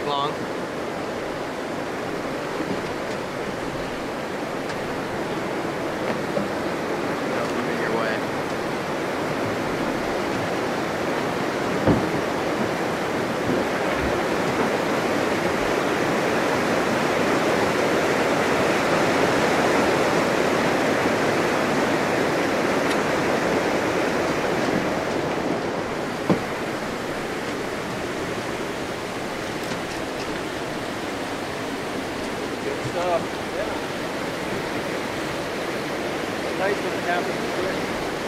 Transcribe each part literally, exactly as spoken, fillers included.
long. Stuff. Yeah. Nice when it happens quick.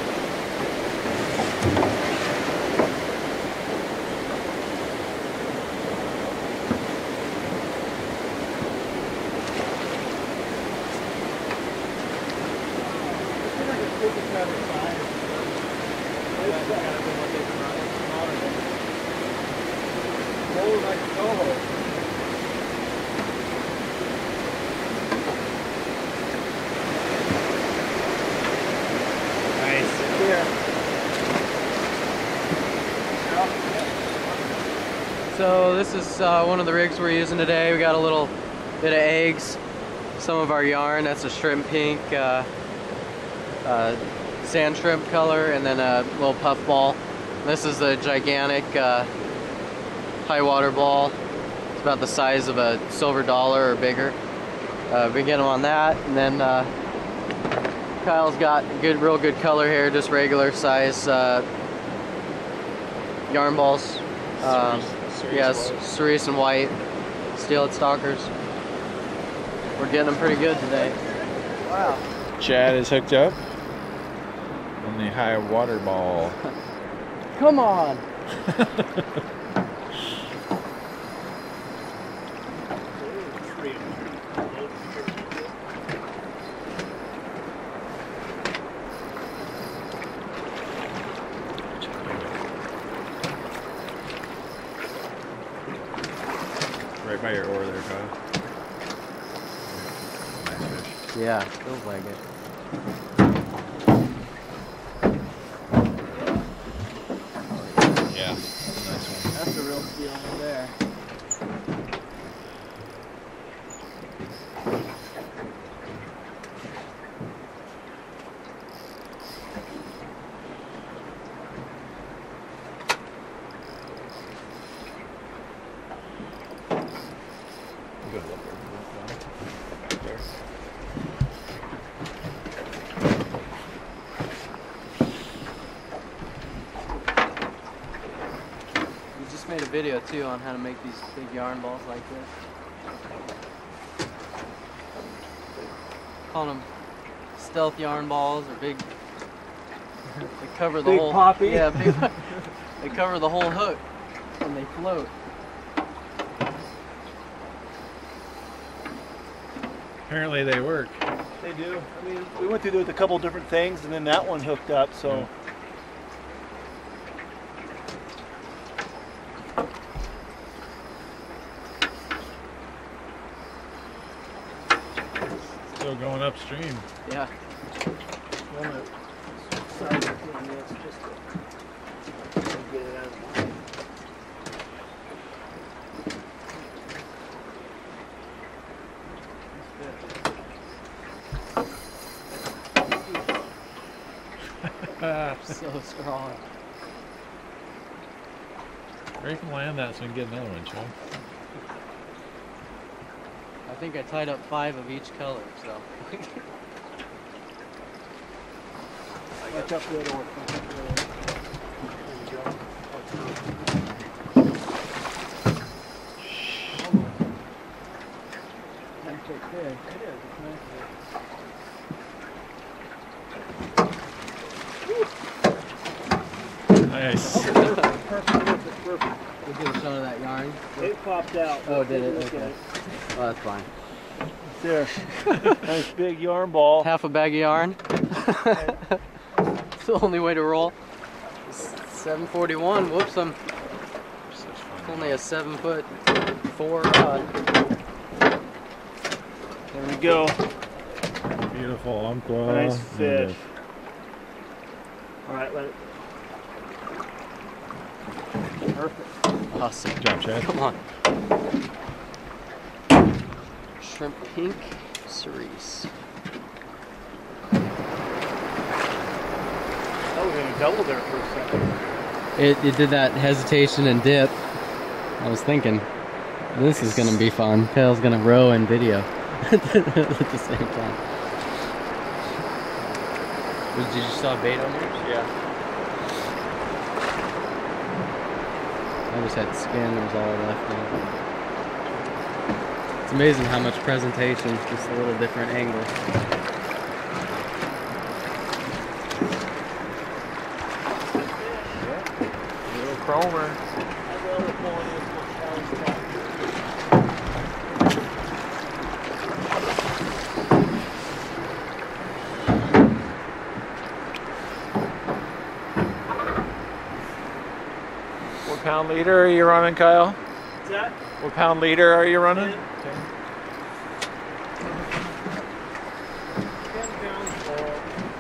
It's like a cookie cutter size. That's kind of what they've been running. Smaller. Roll like a Toho. So this is uh, one of the rigs we're using today. We got a little bit of eggs, some of our yarn. That's a shrimp pink, uh, uh, sand shrimp color, and then a little puff ball. This is a gigantic uh, high water ball. It's about the size of a silver dollar or bigger. Uh, we get them on that, and then uh, Kyle's got good, real good color here, just regular size uh, yarn balls. Um, yes, cerise and white, steelhead stalkers. We're getting them pretty good today. Wow. Chad is hooked up on the high water ball. Come on. Right by your oar there, Kyle. Nice fish. Yeah, feels like it. Yeah, that's a nice one. That's a real steal over there. Good look back there. We just made a video too on how to make these big yarn balls like this. Calling them stealth yarn balls or big. They cover the big whole. Poppy. Yeah, big. They cover the whole hook and they float. Apparently they work. They do. I mean, we went through with a couple different things, and then that one hooked up. So. Yeah. Still going upstream. Yeah. One of the sides of doing this just to get it out of the way. So strong. Where you can land that so we can get another one, Chuck. I think I tied up five of each color, so. Watch up the other one. Watch up the other one. There you go. That's okay. It is. It's nice. Nice. Perfect, perfect, perfect. We'll give a shot of that yarn. It popped out. Oh, did it? Look at Okay. it. Oh, that's fine. There. Nice big yarn ball. Half a bag of yarn. It's the only way to roll. seven forty-one. Whoops, I'm it's only a seven foot four rod. There we go. Beautiful umpqua. Nice fish. All right, let it. Perfect. Awesome. Good job, Chad. Come on. Shrimp pink cerise. I was in a double there for a second. It, it did that hesitation and dip. I was thinking, this is gonna be fun. Kale's gonna row and video at the same time. Was, did you still have bait on yours? Yeah. I just had skin, that was all I left in. It's amazing how much presentation, just a little different angle. Little chromer. What pound leader are you running, Kyle? What's that? What pound leader are you running? ten pounds ball.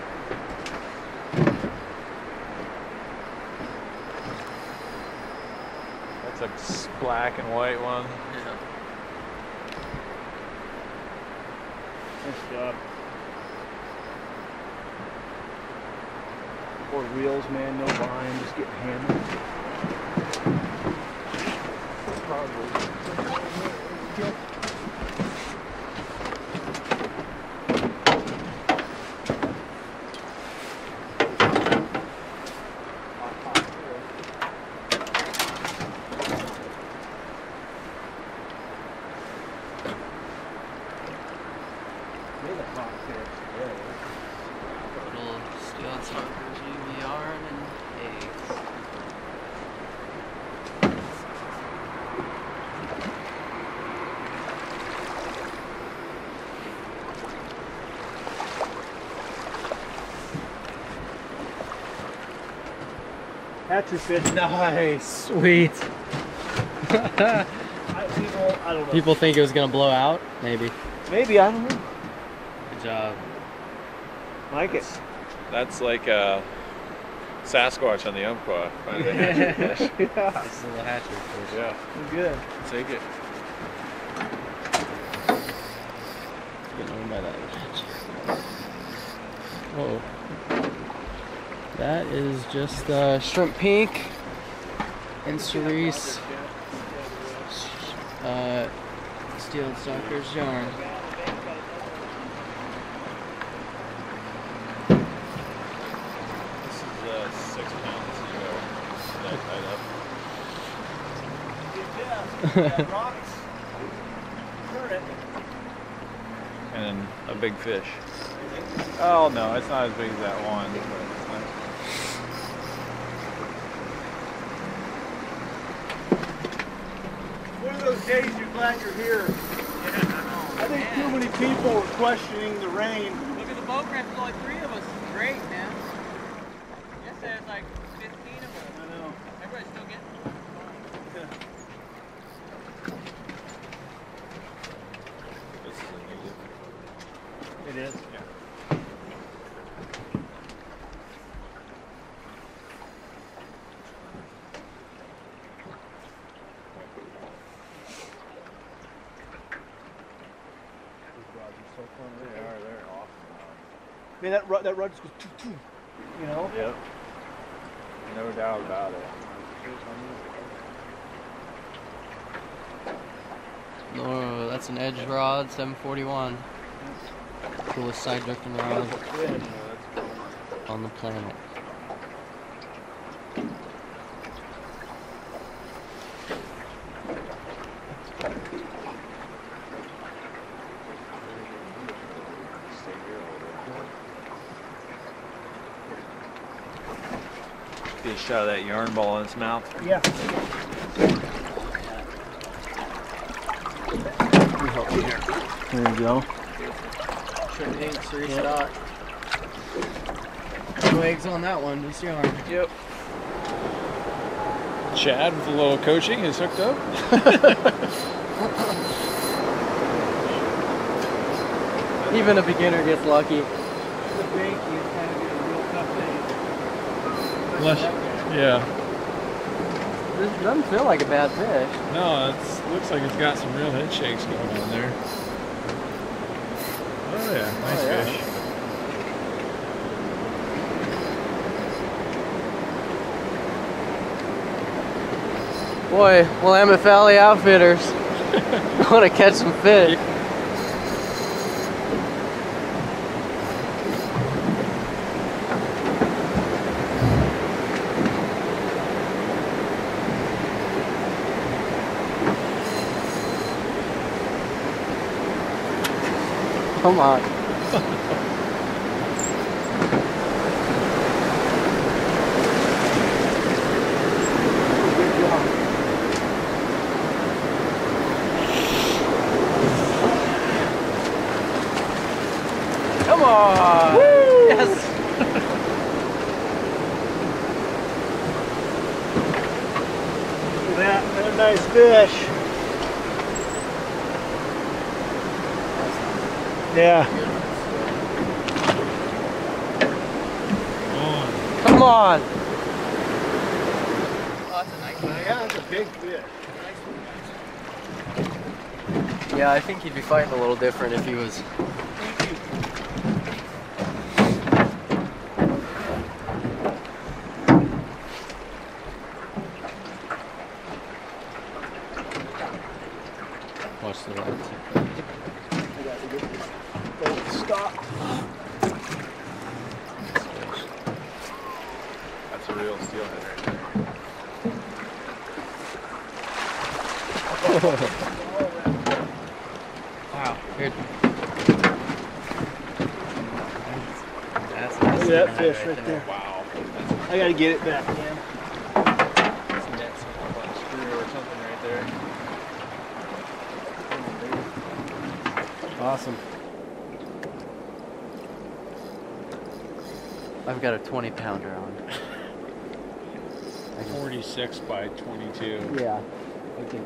That's a s- black and white one. Yeah. Nice job. Four wheels, man, no line, just getting hammered. Little steel suckers, U V yarn, and eggs. Hatchery fish. Nice, sweet. I, people, I don't know. People think it was gonna blow out, maybe. Maybe, I don't know. Good job. Like it. That's like a Sasquatch on the Umpqua. Yeah. This is a little hatchery fish. Yeah, Good. take it. Getting owned by that. Oh, that is just uh, shrimp pink and cerise uh, steel suckers yarn. This is uh, six pounds. You go that tied up. Rocks. Current. And then a big fish. Oh no, it's not as big as that one. But it's nice. One of those days you're glad you're here. I think too many people are questioning the rain. Look at the boat ramp, there's only three of us. Great, man. Yesterday it's like fifteen of us. I know. Everybody's still getting This is a native. It is. Yeah. They are. They're awesome. Man, that rod, that rod just goes, choo, choo, you know? Yep. No doubt about it. Oh, that's an edge rod, seven forty-one. Coolest side drifting rod on the planet. Get a shot of that yarn ball in its mouth. Yeah. Let me help you here. There you go. Shrimp pink, cerise dot. No eggs on that one, just yarn. Yep. Chad with a little coaching is hooked up. Even a beginner gets lucky. The bait is kind of a real tough thing. Lush. Yeah. this doesn't feel like a bad fish. No, it looks like it's got some real head shakes going on there. Oh yeah, nice Oh, yeah. fish. Boy, Willamette Valley Outfitters. Want to catch some fish. Come on. Come on! Woo! Yes! Look at that, another nice fish. Yeah. Come on! Yeah, that's a big fish. Yeah, I think he'd be fighting a little different if he was. Watch the lights. I got to get this boat stopped. That's a real steelhead right there. Wow. Here. That's a Look nice at that one fish right there. Wow. I got to get it back, man. That's a net screw or something right there. Awesome. I've got a twenty pounder on. forty-six by twenty-two. Yeah. I think.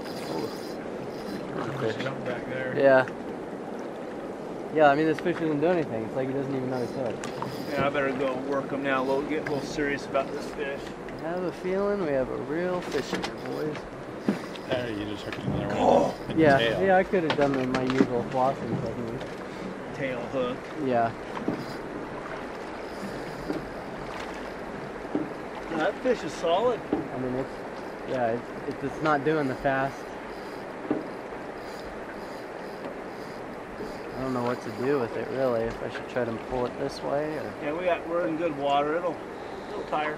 Fish jump back there. Yeah. Yeah, I mean, this fish doesn't do anything. It's like he doesn't even know he's hooked. Yeah, I better go work them now. We'll get a little serious about this fish. I have a feeling we have a real fish here, boys. There, you just hooked another one. Oh. in the Yeah, tail. yeah, I could have done my usual flossing technique. Tail hook. Yeah. That fish is solid. I mean, it's, yeah, it's, it's, it's not doing the fast. I don't know what to do with it, really. If I should try to pull it this way, or... Yeah, we got, we're in good water. It'll, it'll tire.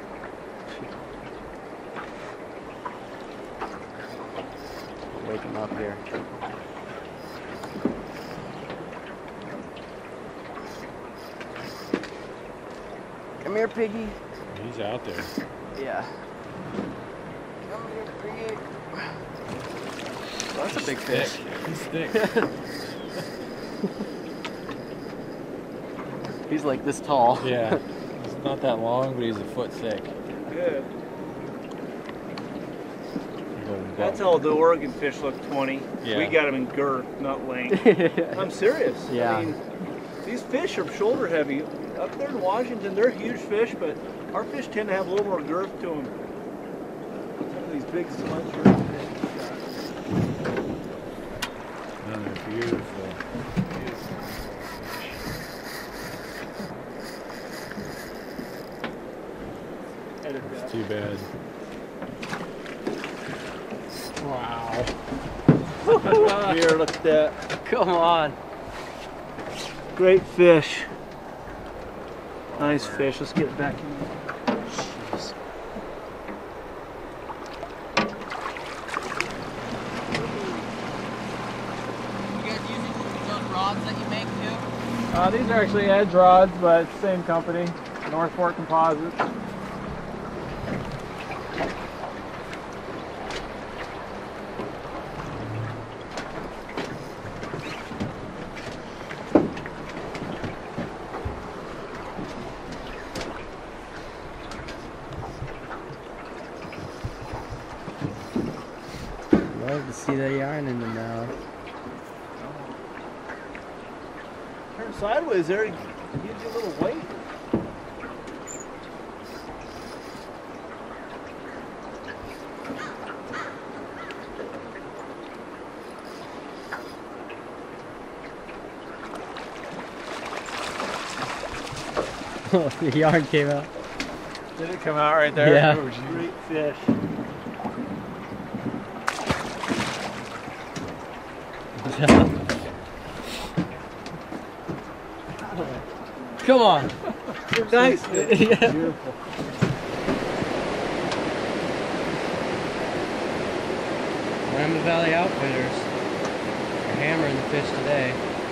Wake him up here. Come here, piggy. He's out there. Yeah. Come here, piggy. Well, that's a big fish. He's thick. He's like this tall. Yeah. He's not that long, but he's a foot thick. Good. That's how the Oregon fish look twenty. Yeah. We got them in girth, not length. I'm serious. Yeah. I mean, these fish are shoulder heavy. Up there in Washington, they're huge fish, but our fish tend to have a little more girth to them. Some of these big sludge fish. Another beautiful. Edit It's that. too bad. Wow. Here, look at that. Come on. Great fish. Nice fish. Let's get it back in. Jeez. You guys using those rods that you make too? Uh, these are actually edge rods, but it's the same company, North Fork Composites. Love to see that yarn in the mouth. Turn sideways there, it gives you a little weight. The yarn came out. Did it come out right there? Yeah. Oh, geez. Great fish. Come on. Nice. Yeah. Beautiful. Willamette Valley Outfitters. They're hammering the fish today.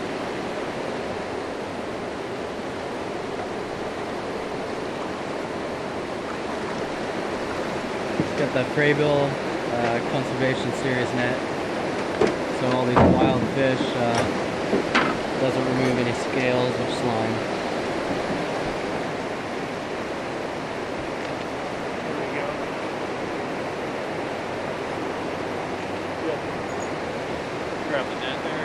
Got that Fraybill uh, Conservation Series net. So all these wild fish uh, doesn't remove any scales or slime. There we go. Grab the net there.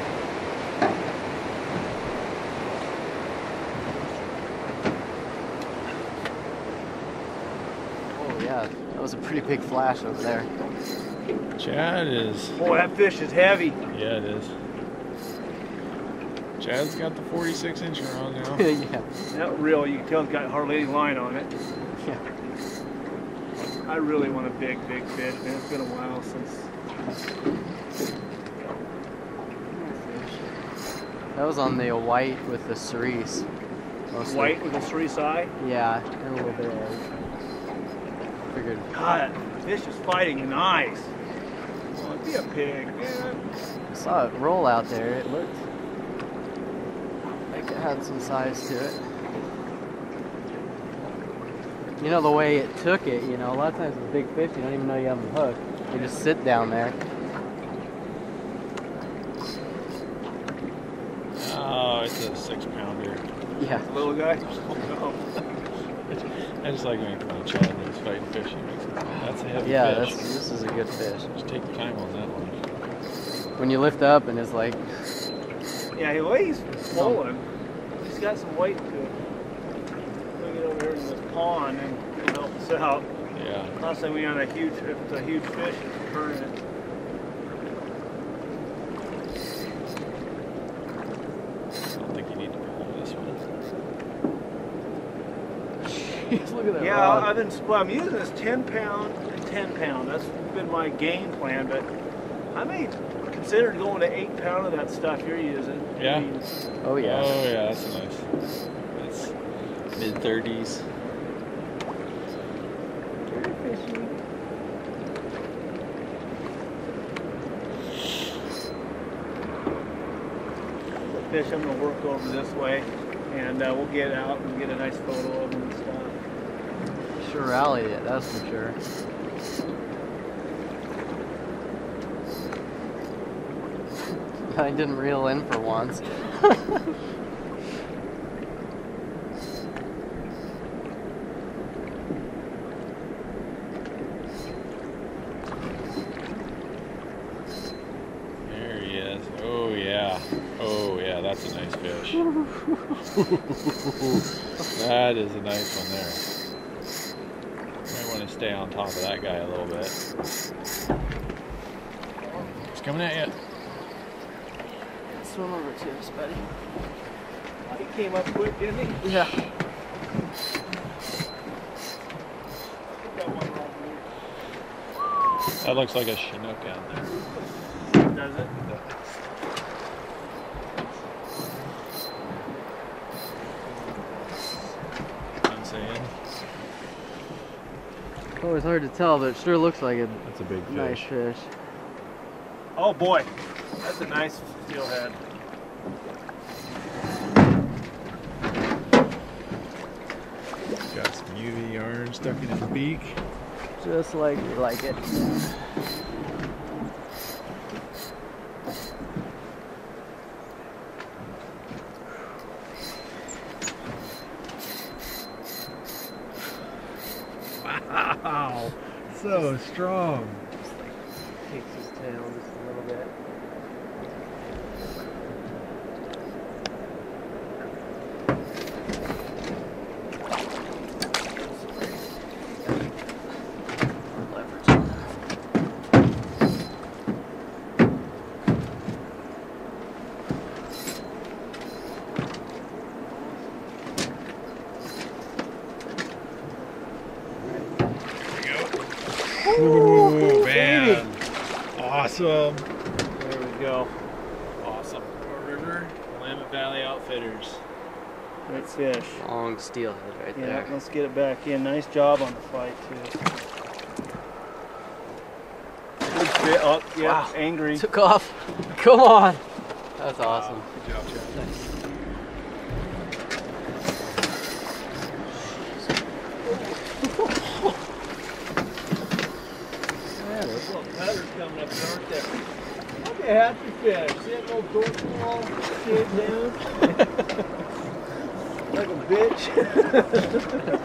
Oh yeah, that was a pretty big flash over there. Chad is. Boy, that fish is heavy. Yeah, it is. Chad's got the forty-six incher on now. Yeah. That reel, you can tell it's got hardly any line on it. Yeah. I really want a big, big fish, man. It's been a while since. That was on the white with the cerise. Mostly. White with a cerise eye. Yeah, and a little bit of. Figured. God, that fish is fighting nice. Oh, it'd be a pig, man. I saw it roll out there. It looked like it had some size to it. You know the way it took it. You know, a lot of times with big fish, you don't even know you have them hooked. They just sit down there. Oh, it's a six pounder. Yeah. Little guy. Oh, I just like making fun of Chad when he's fighting fish. He makes it, that's a heavy Yeah, fish. that's, this is a good fish. Just take your time on that one. When you lift up and it's like, no. Yeah, the way he's swollen, he's got some weight to it. We'll get over here in this pond and it'll help us out. Yeah. Last time we had a huge, if it's a huge fish, it's turning it. I don't think you need to pull this one. look at that Yeah, rod. I've been, well, I'm using this ten pound and ten pound. That's been my game plan, but I may consider going to eight pound of that stuff you're using. Yeah? I mean, Oh yeah. Oh yeah, that's nice. That's mid thirties. the fish I'm going to work over this way, and uh, we'll get out and get a nice photo of them and stuff. Sure rallied it, that's for sure. I didn't reel in for once. There he is. Oh yeah. Oh yeah, that's a nice fish. That is a nice one there. Might want to stay on top of that guy a little bit. He's coming at you. Swim over to us, buddy. Oh, he came up quick, didn't he? Yeah. Got one right here. That looks like a Chinook out there. Does it? I'm saying. It's always hard to tell, but it sure looks like a That's a big fish. nice fish. Oh boy, that's a nice steelhead. Got some U V yarn stuck in his beak. Just like you like it. Wow, so strong. Just like kicks his tail just a little bit. Leverage on that. Awesome. There we go. Awesome. Roar River, Willamette Valley Outfitters. Great fish. Long steelhead right Yeah, there. let's get it back in. Nice job on the fight too. Good fish. Oh, yeah, Wow. angry. Took off. Come on. That's awesome. Wow. Good job, Chad. Nice. Man, there's little patterns coming up there, aren't there? I'll be a happy fish. See that little dorsal all shaved down? Like a bitch.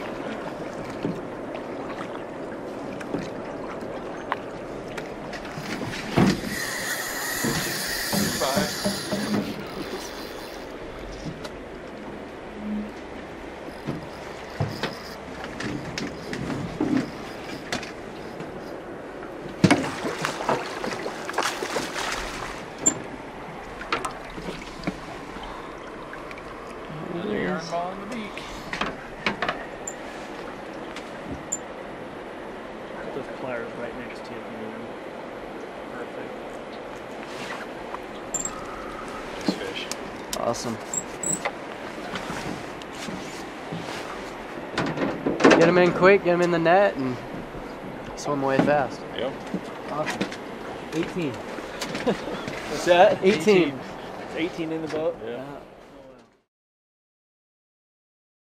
Another yarn ball in the beak. Put those pliers right next to you. Perfect. Nice fish. Awesome. Get them in quick, get them in the net, and swim away fast. Yep. Awesome. eighteen. What's that? eighteen. eighteen in the boat? Yeah.